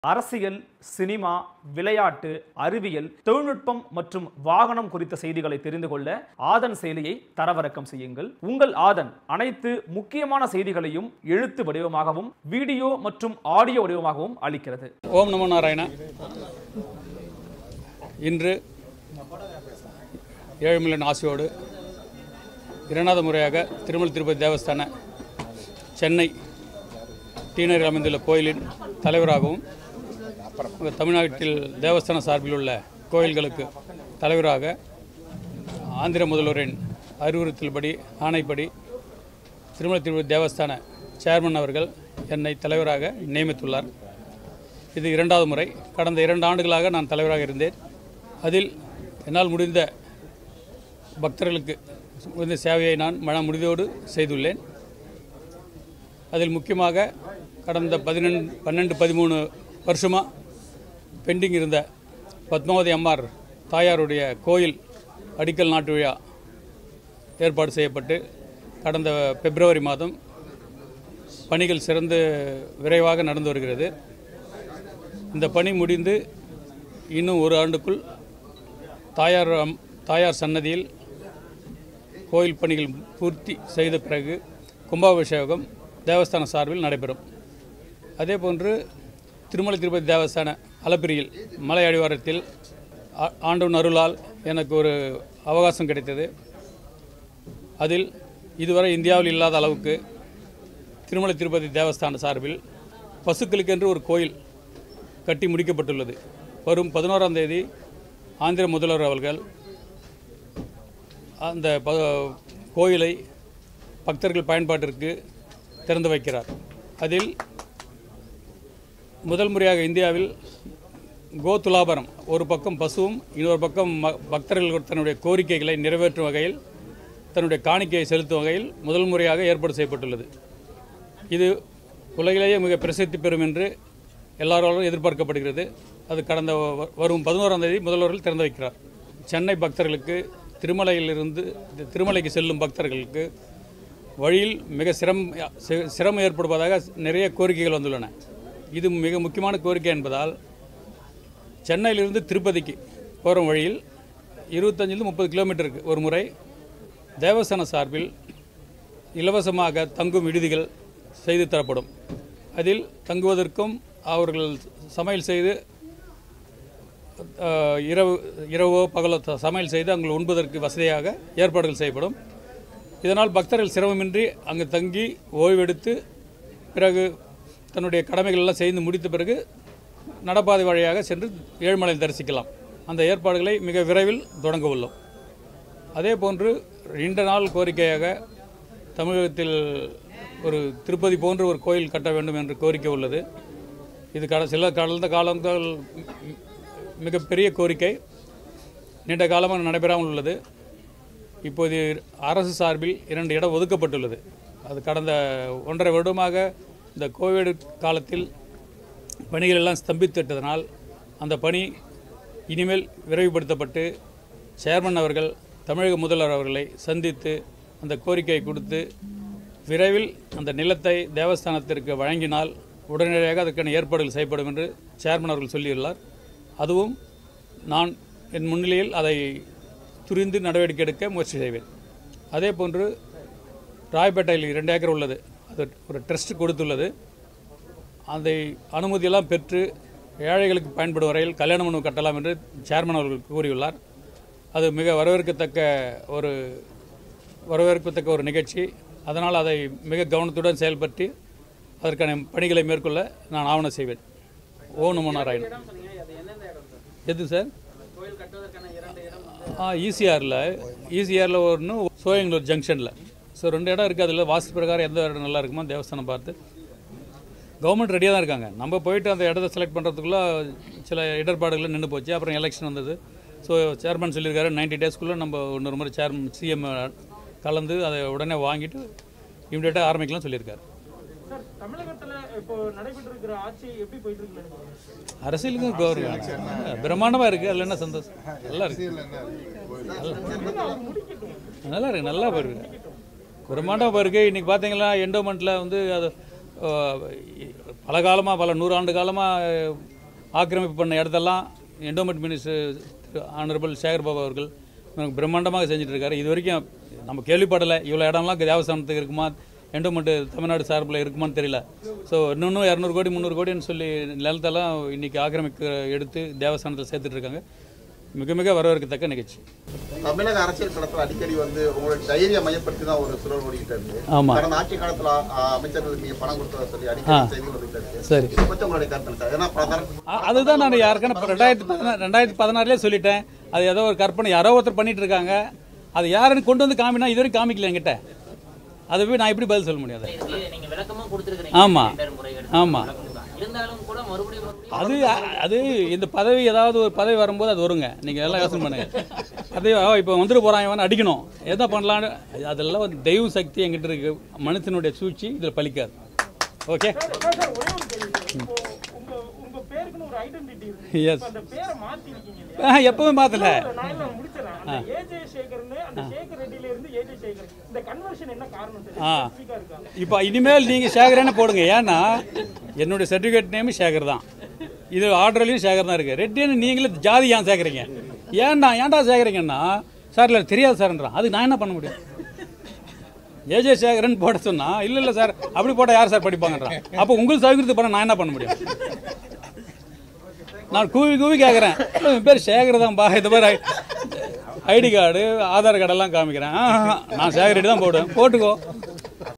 அரசியல், சினிமா, விளையாட்டு, அறிவியல், தொழில்நுட்பம் மற்றும் வாகனம் குறித்த செய்திகளை தெரிந்து கொள்ள ஆதன் செயலியை தரவிறக்கம் செய்யுங்கள். உங்கள் ஆதன் அனைத்து முக்கியமான செய்திகளையும் எழுத்து வடிவமாகவும் வீடியோ மற்றும் ஆடியோ வடிவமாகவும் அளிக்கிறது. ஓம் நமோ நாராயண. இன்று 7 மில்லியன் ஆசையோடு இரண்டாவது முறையாக திருமலை திருப்பதி தேவஸ்தான சென்னை டீனரில் அமைந்துள்ள கோயிலின் தலைவராகவும் தமிழ்நாட்டில் தேவஸ்தான சார்பில் உள்ள கோயில்களுக்கு தலைவராக ஆந்திர முதல்வரின் அறிவுறுத்தல்படி ஆணைப்படி திருமலை திருப்பதி தேவஸ்தான சேர்மன் அவர்கள் என்னை தலைவராக நியமித்துள்ளார். இது இரண்டாவது முறை. கடந்த 2 ஆண்டுகளாக நான் தலைவராக இருந்தேன். அதில் என்னால் முடிந்த பக்தர்களுக்கு முடிந்த சேவையை நான் மன முடிவோடு செய்துள்ளேன். அதில் முக்கியமாக கடந்த 12-13 வருஷமாக பெண்டிங் இருந்த பத்மாவதி அம்மார் தாயாருடைய கோயில் அடிக்கல் நாட்டு விழா ஏற்பாடு செய்யப்பட்டு கடந்த பிப்ரவரி மாதம் பணிகள் சிறந்து விரைவாக நடந்து வருகிறது. இந்த பணி முடிந்து இன்னும் 1 ஆண்டுக்குள் தாயார் சன்னதியில் கோயில் பணிகள் பூர்த்தி செய்த பிறகு கும்பாபிஷேகம் தேவஸ்தான சார்பில் நடைபெறும். அதேபோன்று திருமலை திருப்பதி தேவஸ்தான அலப்பிரியில் மலை அடிவாரத்தில் ஆண்டவன் அருளால் எனக்கு ஒரு அவகாசம் கிடைத்தது. அதில் இதுவரை இந்தியாவில் இல்லாத அளவுக்கு திருமலை திருப்பதி தேவஸ்தான சார்பில் பசுக்களுக்கென்று ஒரு கோயில் கட்டி முடிக்கப்பட்டுள்ளது. வரும் 11ஆம் தேதி ஆந்திர முதல்வர் அவர்கள் அந்த கோயிலை பக்தர்கள் பயன்பாட்டிற்கு திறந்து வைக்கிறார். அதில் முதல் முறையாக இந்தியாவில் கோ துலாபரம், ஒரு பக்கம் பசுவும் இன்னொரு பக்கம் பக்தர்கள் தன்னுடைய கோரிக்கைகளை நிறைவேற்றும் வகையில் தன்னுடைய காணிக்கையை செலுத்தும் வகையில் முதல் முறையாக ஏற்பாடு செய்யப்பட்டுள்ளது. இது உலகிலேயே மிக பிரசித்தி பெறும் என்று எல்லாராலும் எதிர்பார்க்கப்படுகிறது. அது கடந்த வரும் 11ஆம் தேதி முதல்வர்கள் திறந்து வைக்கிறார். சென்னை பக்தர்களுக்கு திருமலைக்கு செல்லும் பக்தர்களுக்கு வழியில் மிக சிரமம் ஏற்படுவதாக நிறைய கோரிக்கைகள் வந்துள்ளன. இது மிக முக்கியமான கோரிக்கை என்பதால் சென்னையிலிருந்து திருப்பதிக்கு போகிற வழியில் 25-30 கிலோமீட்டருக்கு ஒரு முறை தேவஸ்தான சார்பில் இலவசமாக தங்கும் விடுதிகள் செய்து தரப்படும். அதில் தங்குவதற்கும் அவர்கள் சமையல் செய்து இரவோ பகலோ சமையல் செய்து அங்கு உண்பதற்கு வசதியாக ஏற்பாடுகள் செய்யப்படும். இதனால் பக்தர்கள் சிரமமின்றி அங்கு தங்கி ஓய்வெடுத்து பிறகு தன்னுடைய கடமைகள் எல்லாம் செய்து முடித்த பிறகு நடப்பாதை வழியாக சென்று ஏழுமலை தரிசிக்கலாம். அந்த ஏற்பாடுகளை மிக விரைவில் தொடங்க உள்ளோம். அதே போன்று நீண்ட நாள் கோரிக்கையாக தமிழகத்தில் ஒரு திருப்பதி போன்ற ஒரு கோயில் கட்ட வேண்டும் என்று கோரிக்கை உள்ளது. இது கடந்த காலங்கள் மிகப்பெரிய கோரிக்கை நீண்ட காலமாக நடைபெறாமல் உள்ளது. இப்போது அரசு சார்பில் 2 இடம் ஒதுக்கப்பட்டுள்ளது. அது கடந்த 1.5 வருடமாக இந்த கோவிட் காலத்தில் பணிகள் எல்லாம் ஸ்தம்பித்துவிட்டதனால் அந்த பணி இனிமேல் விரைவுபடுத்தப்பட்டு சேர்மன் அவர்கள் தமிழக முதல்வர் அவர்களை சந்தித்து அந்த கோரிக்கையை கொடுத்து விரைவில் அந்த நிலத்தை தேவஸ்தானத்திற்கு வழங்கினால் உடனடியாக அதற்கான ஏற்பாடுகள் செய்யப்படும் என்று சேர்மன் அவர்கள் சொல்லியுள்ளார். அதுவும் நான் என் முன்னிலையில் அதை துரிந்து நடவடிக்கை எடுக்க முயற்சி செய்வேன். அதே போன்று ராயப்பேட்டையில் 2 ஏக்கர் உள்ளது. அது ஒரு ட்ரஸ்ட் கொடுத்துள்ளது. அந்த அனுமதியெல்லாம் பெற்று ஏழைகளுக்கு பயன்படும் வரையில் கல்யாண மண்டபம் கட்டலாம் என்று சேர்மன் அவர்கள் கூறியுள்ளார். அது மிக வரவேற்கத்தக்க ஒரு நிகழ்ச்சி. அதனால் அதை மிக கவனத்துடன் செயல்பட்டு அதற்கான பணிகளை மேற்கொள்ள நான் ஆவணம் செய்வேன். ஓம் நமோ நாராயண. எது சார்? ஈசிஆரில் ஒன்று, சோயங்களூர் ஜங்ஷனில். ஸோ 2 இடம் இருக்குது. அதில் வாஸ்து பிரகாரம் எந்த இடம் நல்லா இருக்குமோ தேவஸ்தானம் பார்த்து கவர்மெண்ட் ரெடியாக தான் இருக்காங்க. நம்ம போயிட்டு அந்த இடத்த செலக்ட் பண்ணுறதுக்குள்ளே சில இடர்பாடுகள் நின்று போச்சு. அப்புறம் எலெக்ஷன் வந்தது. ஸோ சேர்மன் சொல்லியிருக்காரு 90 டேஸ்க்குள்ளே நம்ம இன்னொரு முறை சிஎம் கலந்து அதை உடனே வாங்கிட்டு இமீடியட்டாக ஆரம்பிக்கலாம் சொல்லியிருக்காரு. அரசியலுக்கு பிரம்மாண்டமாக இருக்குது. அதில் என்ன சந்தோஷம்? நல்லா இருக்கு, நல்லா போயிருக்கு, பிரம்மாண்டமாக போயிருக்கு. இன்றைக்கி பார்த்தீங்கன்னா என்டோமெண்ட்டில் வந்து அது பல காலமாக பல 100 ஆண்டு காலமாக ஆக்கிரமிப்பு பண்ண இடத்தெல்லாம் endowment minister honourable Sekar Babu அவர்கள் பிரம்மாண்டமாக செஞ்சுட்டு இருக்காரு. இது வரைக்கும் நம்ம கேள்விப்படலை, இவ்வளோ இடம்லாம் தேவஸ்தானத்துக்கு இருக்குமா, என்டோமெண்ட் தமிழ்நாடு சார்பில் இருக்குமான்னு தெரியல. ஸோ இன்னொன்று 200 கோடி 300 கோடின்னு சொல்லி நிலத்தெல்லாம் இன்றைக்கி ஆக்கிரமிக்க எடுத்து தேவஸ்தானத்தில் சேர்த்துட்டு இருக்காங்க. மிக மிக வரவேற்கத்தக்க நிகழ்ச்சி. தமிழக அரசியல் களத்தில் அடிக்கடி உங்களோட தைரிய மையப்படுத்தி தான் ஒரு சுழல் ஓடிக்கிட்டு இருக்கு. ஆமாம், கடந்த ஆட்சி காலத்தில் அமைச்சர்களுக்கு நீங்கள் பணம் கொடுத்ததை சொல்லி அடிக்கடி செய்திகள் வந்துட்டு இருக்கு. சரி, இதை பற்றி உங்களுடைய கருத்து சார்? ஏன்னா அதுதான் நான் யாருக்கான 2016 சொல்லிட்டேன். அது ஏதோ ஒரு கற்பனை யாரோ ஒருத்தர் பண்ணிட்டு இருக்காங்க. அது யாருன்னு கொண்டு வந்து காமினா இது வரைக்கும் காமிக்கல என்கிட்ட. அதை போய் நான் எப்படி பதில் சொல்ல முடியாது. ஆமாம் ஆமாம், அது இந்த பதவி ஏதாவது ஒரு பதவி வரும்போது அது வருங்க. நீங்கள் எல்லாம் யோசனை பண்ணுங்க. அதே இப்போ வந்துட்டு போகிறான் அடிக்கணும் எதை பண்ணலான்னு, அதெல்லாம் தெய்வ சக்தி என்கிட்ட இருக்கு. மனுஷனுடைய சூழ்ச்சி இதில் பலிக்காது. ஓகே, எஸ், எப்பவுமே மாத்தல. இப்போ இனிமேல் நீங்க சேகரன்னு போடுங்க. ஏன்னா என்னுடைய சர்டிஃபிகேட் நேம் சேகர் தான், இது ஆர்டர்லையும் சேகர் தான் இருக்கு. ரெட்டின்னு நீங்களே ஜாதி ஏன் சேர்க்குறீங்க? ஏன்டா சேர்க்குறீங்கன்னா, சார் இல்லை தெரியாது சார்ன்றான். அதுக்கு நான் என்ன பண்ண முடியும்? ஏஜே சேகரன் போட சொன்னா இல்லை சார் அப்படி போட்டால் யார் சார் படிப்பாங்கன்றான். அப்போ உங்களுக்கு சௌகரியத்துக்கு போனால் நான் என்ன பண்ண முடியும்? நான் கூவி கேட்குறேன், என் பேர் சேகர் தான்ப்பா, இந்த மாதிரி ஐடி கார்டு ஆதார் கார்டெல்லாம் காமிக்கிறேன். நான் சேகர் ரெட்டி தான் போடுவேன், போட்டுக்கோ.